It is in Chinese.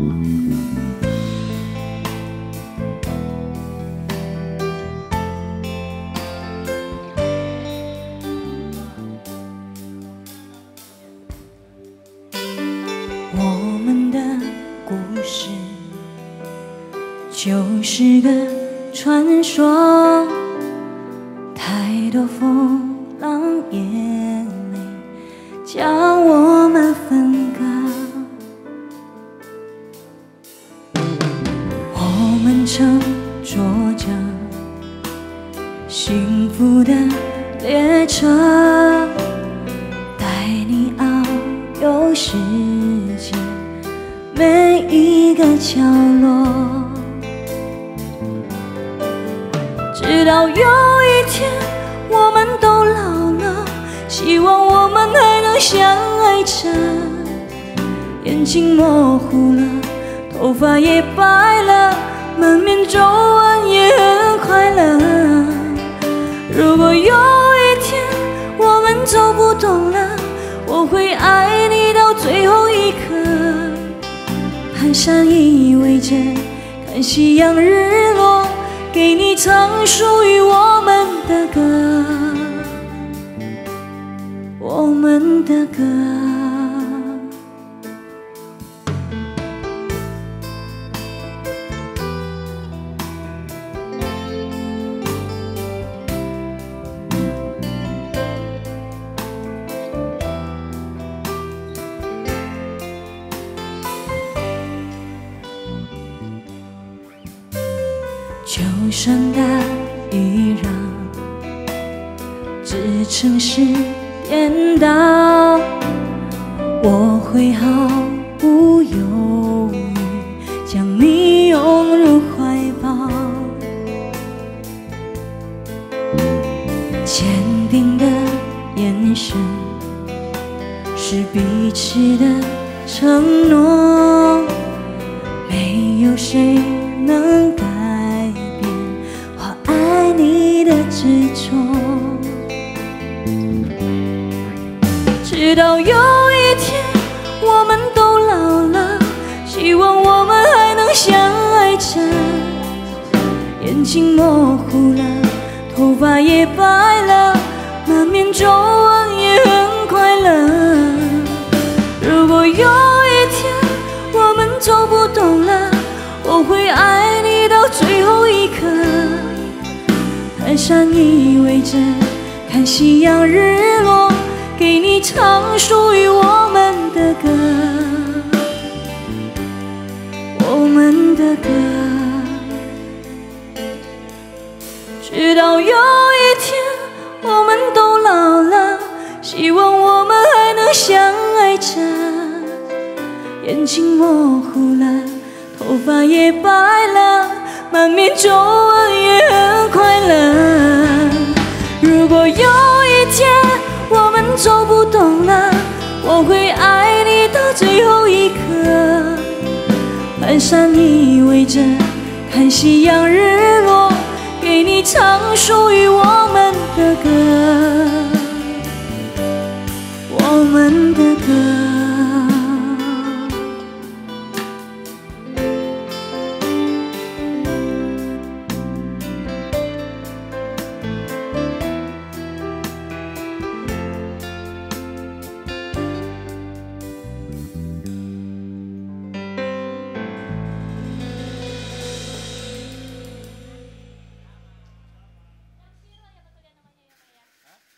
我们的故事就是个传说，太多风浪眼泪将我们分割。我们乘坐着幸福的列车，带你遨游世界每一个角落。直到有一天我们都老了，希望我们还能相爱着。眼睛模糊了，头发也白了，满面皱纹也很快乐。如果有一天我们走不动了，我会爱你到最后一刻。蹒跚依偎着看夕阳日落，给你唱属于我们的歌，我们的歌。就算大雨让这城市颠倒，我会毫不犹豫将你拥入怀抱。坚定的眼神是彼此的承诺，没有谁能改变我爱你的执着。直到有一天我们都老了，希望我们还能相爱着。眼睛模糊了，头发也白了，满面皱纹也很快乐。如果有一天我们走不动了，我会爱你到最后一刻。蹒跚依偎着看夕阳日落，给你唱属于我们的歌，我们的歌。直到有一天我们都老了，希望我们还能相爱着。眼睛模糊了，头发也白了，满面皱纹也很快乐。如果有一天我们走不动了，我会爱你到最后一刻。蹒跚依偎着看夕阳日落，给你唱属于我们的歌，我们的歌。